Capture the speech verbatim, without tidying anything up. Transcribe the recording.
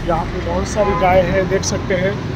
यहाँ पे बहुत सारी गाय है, देख सकते हैं।